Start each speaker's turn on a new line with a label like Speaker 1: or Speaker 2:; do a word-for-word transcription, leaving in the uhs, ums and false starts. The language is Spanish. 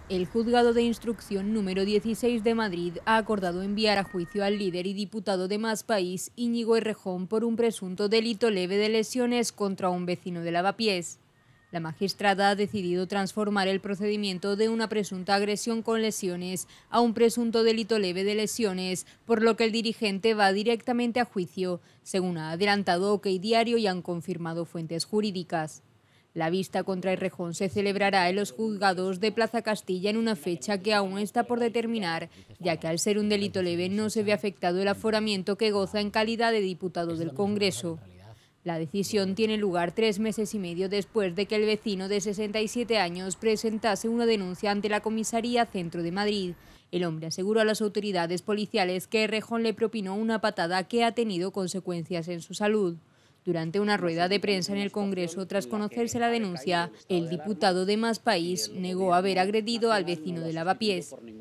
Speaker 1: El Juzgado de Instrucción número dieciséis de Madrid ha acordado enviar a juicio al líder y diputado de Más País, Íñigo Errejón, por un presunto delito leve de lesiones contra un vecino de Lavapiés. La magistrada ha decidido transformar el procedimiento de una presunta agresión con lesiones a un presunto delito leve de lesiones, por lo que el dirigente va directamente a juicio, según ha adelantado OK Diario y han confirmado fuentes jurídicas. La vista contra Errejón se celebrará en los juzgados de Plaza Castilla en una fecha que aún está por determinar, ya que al ser un delito leve no se ve afectado el aforamiento que goza en calidad de diputado del Congreso. La decisión tiene lugar tres meses y medio después de que el vecino de sesenta y siete años presentase una denuncia ante la Comisaría Centro de Madrid. El hombre aseguró a las autoridades policiales que Errejón le propinó una patada que ha tenido consecuencias en su salud. Durante una rueda de prensa en el Congreso, tras conocerse la denuncia, el diputado de Más País negó haber agredido al vecino de Lavapiés.